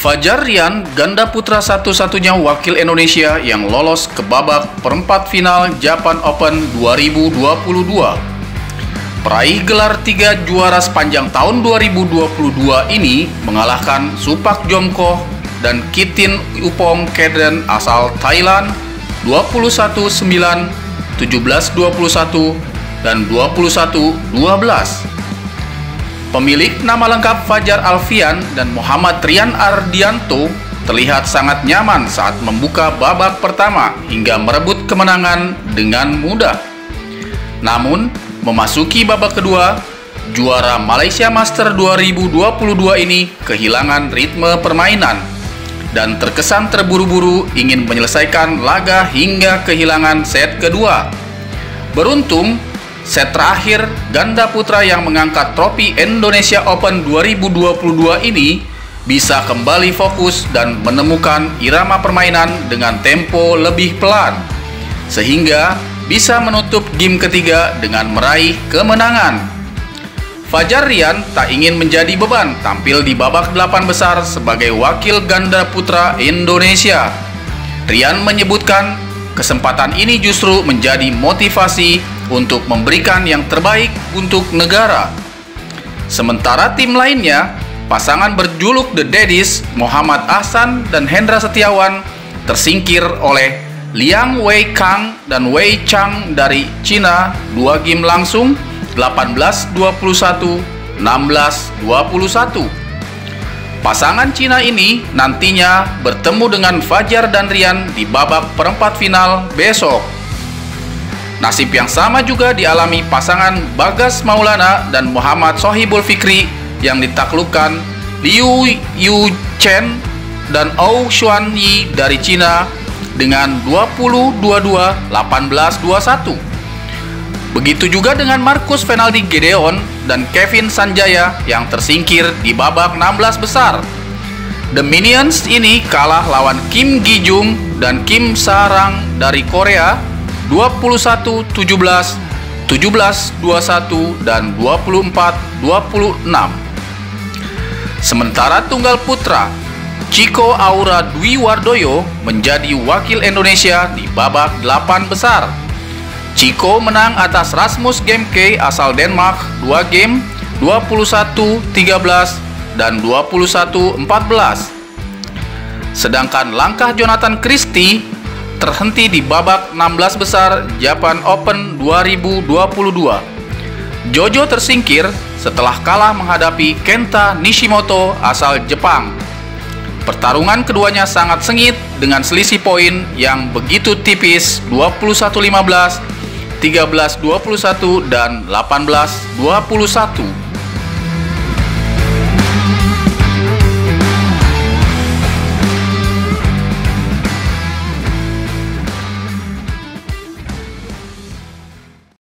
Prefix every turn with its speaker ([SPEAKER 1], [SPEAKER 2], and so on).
[SPEAKER 1] Fajar Rian, ganda putra satu-satunya wakil Indonesia yang lolos ke babak perempat final Japan Open 2022. Peraih gelar 3 juara sepanjang tahun 2022 ini mengalahkan Supak Jomkoh dan Kitin Upong Kedren asal Thailand 21-9, 17-21, dan 21-12. Pemilik nama lengkap Fajar Alfian dan Muhammad Rian Ardianto terlihat sangat nyaman saat membuka babak pertama hingga merebut kemenangan dengan mudah. Namun, memasuki babak kedua, juara Malaysia Master 2022 ini kehilangan ritme permainan dan terkesan terburu-buru ingin menyelesaikan laga hingga kehilangan set kedua. Beruntung, set terakhir, ganda putra yang mengangkat trofi Indonesia Open 2022 ini bisa kembali fokus dan menemukan irama permainan dengan tempo lebih pelan, sehingga bisa menutup game ketiga dengan meraih kemenangan. Fajar Rian tak ingin menjadi beban tampil di babak 8 besar sebagai wakil ganda putra Indonesia. Rian menyebutkan kesempatan ini justru menjadi motivasi untuk memberikan yang terbaik untuk negara. Sementara tim lainnya, pasangan berjuluk The Daddies, Muhammad Ahsan dan Hendra Setiawan, tersingkir oleh Liang Weikang dan Wei Chang dari Cina 2 game langsung 18-21, 16-21. Pasangan Cina ini nantinya bertemu dengan Fajar dan Rian di babak perempat final besok. Nasib yang sama juga dialami pasangan Bagas Maulana dan Muhammad Sohibul Fikri yang ditaklukkan Liu Yu Chen dan Ou Xuanyi dari Cina dengan 20-22, 18-21. Begitu juga dengan Marcus Fernaldi Gideon dan Kevin Sanjaya yang tersingkir di babak 16 besar. The Minions ini kalah lawan Kim Gi-jung dan Kim Sa-rang dari Korea 21-17, 17-21, dan 24-26. Sementara tunggal putra, Chico Aura Dwi Wardoyo menjadi wakil Indonesia di babak 8 besar. Chico menang atas Rasmus Gemke asal Denmark 2 game 21-13 dan 21-14. Sedangkan langkah Jonathan Christie terhenti di babak 16 besar Japan Open 2022. Jojo tersingkir setelah kalah menghadapi Kenta Nishimoto asal Jepang. Pertarungan keduanya sangat sengit dengan selisih poin yang begitu tipis 21-15, 13-21, dan 18-21.